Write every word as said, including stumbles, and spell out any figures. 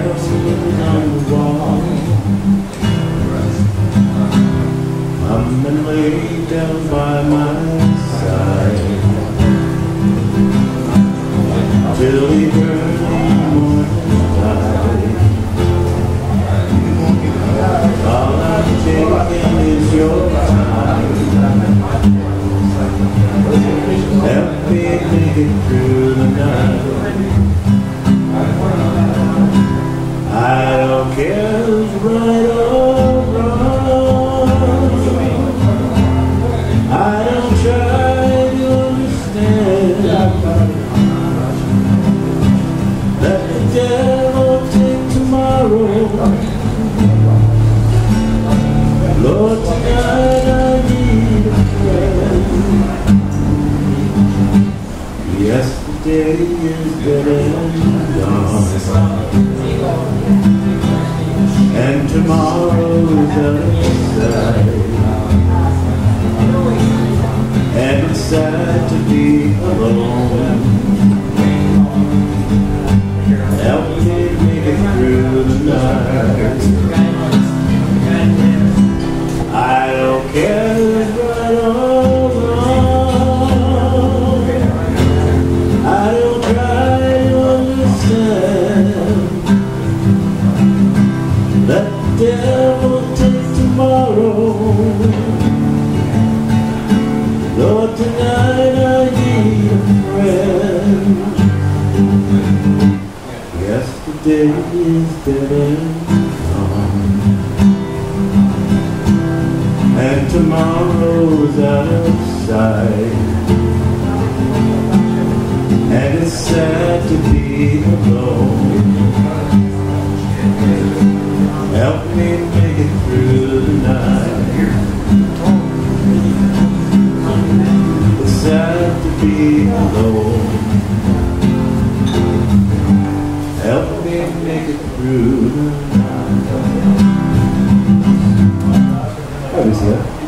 shadows on the wall. Come and lay down by my side till the early morning tide. All I'm taking is your time. Help me make it through the night. I don't care who's right or wrong. I don't try to understand. Let the devil take tomorrow. Lord, tonight I need a friend. Yesterday is dead and gone, and tomorrow's outside. And it's sad to be alone. Help me make it through the night. I don't care who's right or wrong. I don't try to understand. Let the devil take tomorrow. Lord, tonight I need a friend. Yesterday is dead and gone, and tomorrow's out of sight. And it's sad to be alone. Help me make it through the night. It's sad to be alone. Help me make it through the night. How is that?